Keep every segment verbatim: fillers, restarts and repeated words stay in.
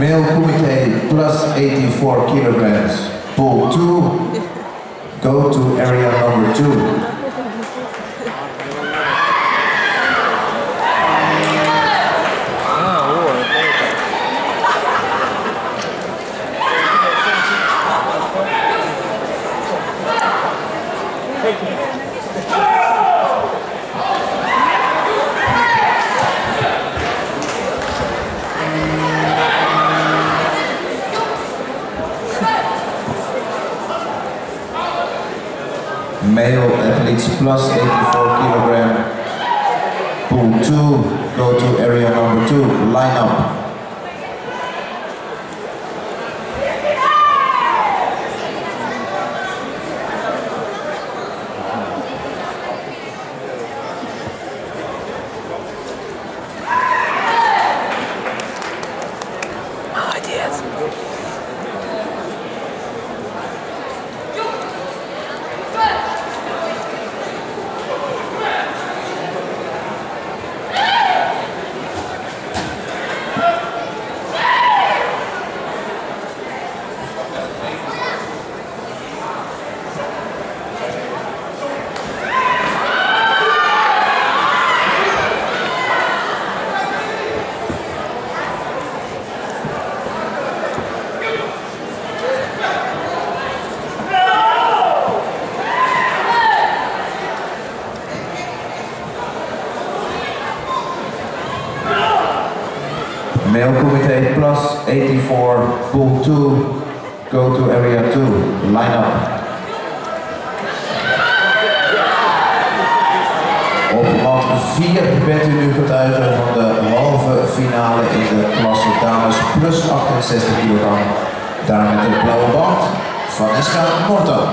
Male kumite plus eighty-four kilograms. Pull two. Go to area number two. Male athletes plus eighty-four kilogram. Pull two, go to area number two, line up. Молодец. Male kumite plus eighty-four, pull two, go to area two, line up. Op mat vier bent u nu getuige van de halve finale in de klasse dames plus achtenzestig kilogram. Daar met de blauwe band van Iska Morto.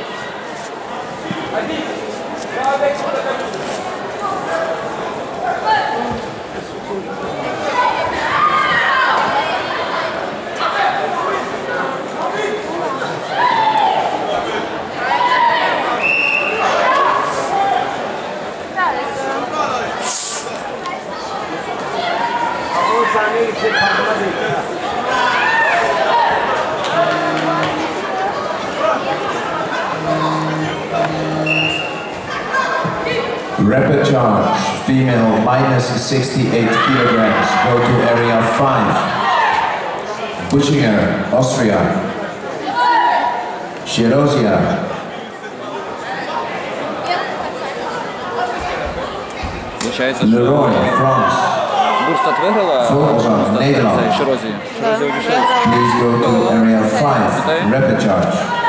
Rapid charge, female minus sixty-eight kilograms, go to area five. Buschinger, Austria. Chirozia. Leroy, France. Бурстат выиграла, Volga, Nederland. Ширози. Please go to area five, rapid charge.